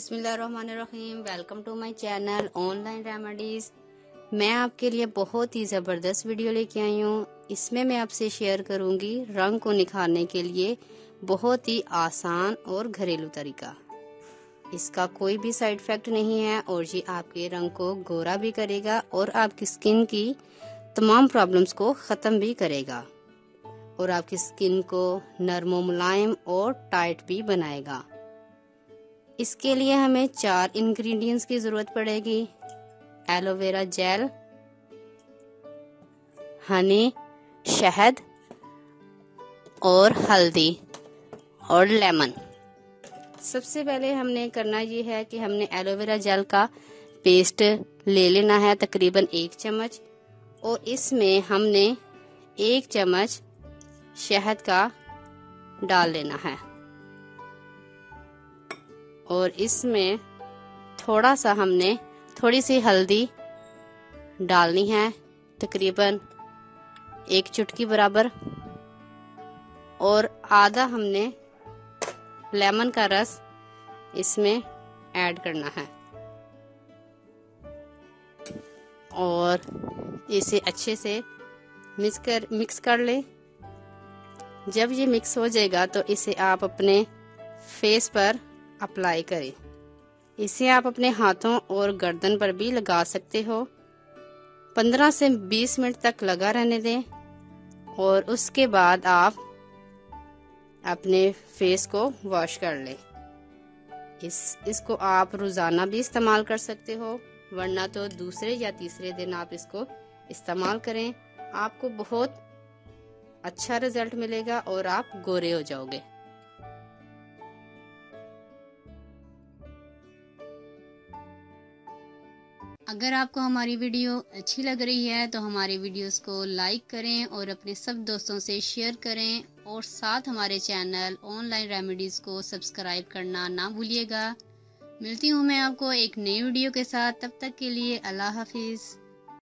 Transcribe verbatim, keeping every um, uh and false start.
बिस्मिल्लाहिर्रहमानिर्रहीम। Welcome to my channel online remedies. मैं आपके लिए बहुत ही ज़बरदस्त वीडियो लेके आई हूँ। इसमें मैं आपसे शेयर करूँगी रंग को निखारने के लिए बहुत ही आसान और घरेलू तरीका। इसका कोई भी साइड इफ़ेक्ट नहीं है और ये आपके रंग को गोरा भी करेगा और आपकी स्किन की तमाम प्रॉब्लम्स को ख़त्म भी करेगा और आपकी स्किन को नरम मुलायम और टाइट भी बनाएगा। इसके लिए हमें चार इंग्रेडिएंट्स की ज़रूरत पड़ेगी। एलोवेरा जेल, हनी, शहद और हल्दी और लेमन। सबसे पहले हमने करना ये है कि हमने एलोवेरा जेल का पेस्ट ले लेना है तकरीबन एक चम्मच, और इसमें हमने एक चम्मच शहद का डाल लेना है और इसमें थोड़ा सा हमने थोड़ी सी हल्दी डालनी है तकरीबन एक चुटकी बराबर, और आधा हमने लेमन का रस इसमें ऐड करना है और इसे अच्छे से मिक्स कर मिक्स कर लें। जब ये मिक्स हो जाएगा तो इसे आप अपने फेस पर अप्लाई करें। इसे आप अपने हाथों और गर्दन पर भी लगा सकते हो। पंद्रह से बीस मिनट तक लगा रहने दें और उसके बाद आप अपने फेस को वॉश कर लें। इस इसको आप रोज़ाना भी इस्तेमाल कर सकते हो, वरना तो दूसरे या तीसरे दिन आप इसको इस्तेमाल करें। आपको बहुत अच्छा रिजल्ट मिलेगा और आप गोरे हो जाओगे। अगर आपको हमारी वीडियो अच्छी लग रही है तो हमारी वीडियोस को लाइक करें और अपने सब दोस्तों से शेयर करें, और साथ हमारे चैनल ऑनलाइन रेमेडीज़ को सब्सक्राइब करना ना भूलिएगा। मिलती हूँ मैं आपको एक नई वीडियो के साथ, तब तक के लिए अल्लाह हाफिज़।